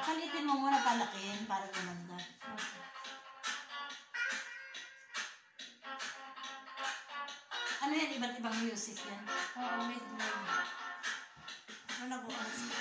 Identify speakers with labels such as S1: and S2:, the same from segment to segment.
S1: Pakalitin mo muna palakihin para gumanda. Ano yan? Iba't ibang music yan?
S2: Oo, midnight. Ano ko?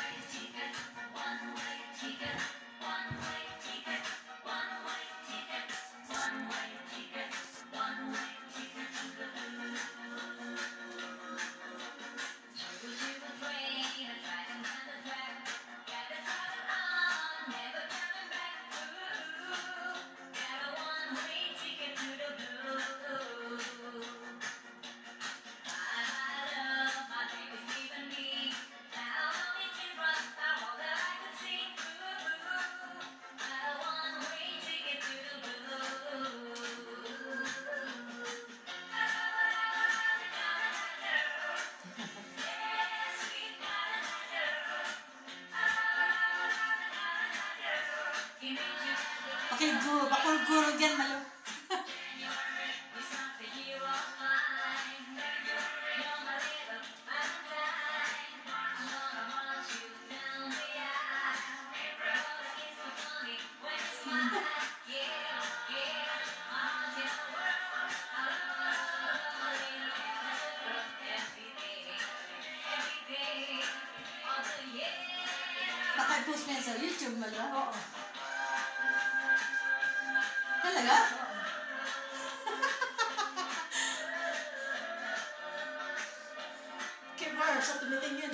S1: Okay, go. Bakul-guro dyan, malo. Baka i-post mo yan sa YouTube, malo.
S2: Oo.
S1: Talaga?
S2: Kibar, sa tumitingin.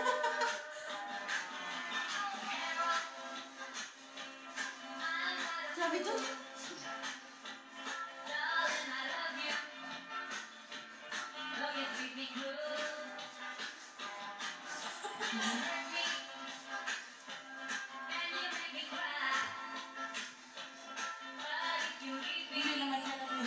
S1: Sabi to?
S2: Hindi naman yan ako.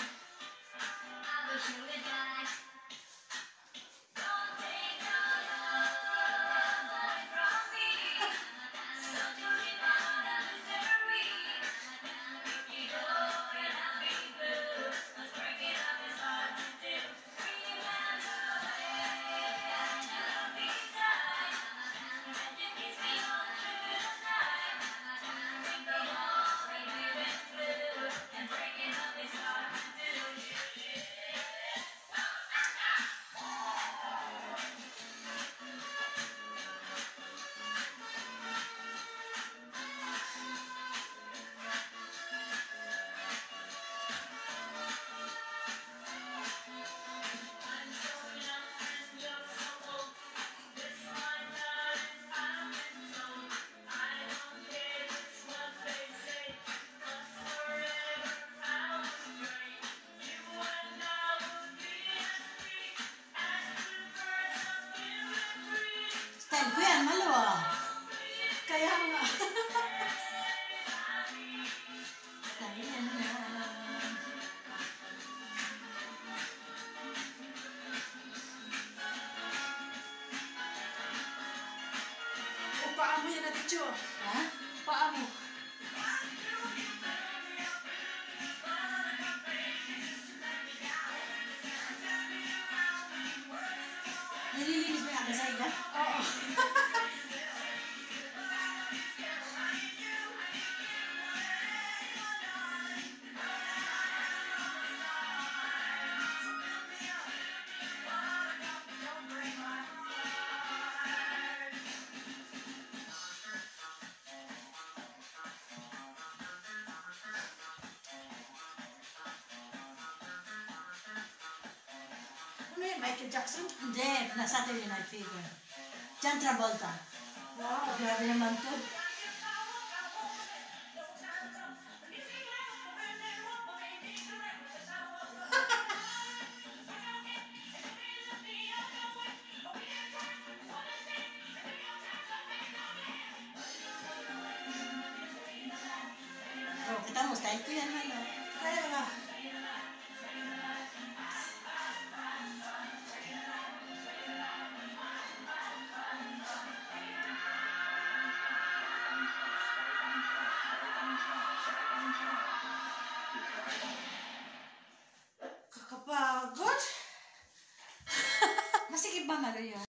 S1: Style ko yan, malo ah.
S2: Kaya nga.
S1: Style yan na.
S2: O, paa mo yan natin, Cho.
S1: Ha?
S2: Paa mo.
S1: Nililinis mo yung side, ha?
S2: Oo. Ano yan, Michael Jackson?
S1: Hindi, na Saturday Night Fever. John Travolta.
S2: Wow.
S1: Grabe naman to. Oh, kita mo, style ko yan, malo.
S2: Kaya nga. Kakapagod.
S1: Masikip ba, malo yun?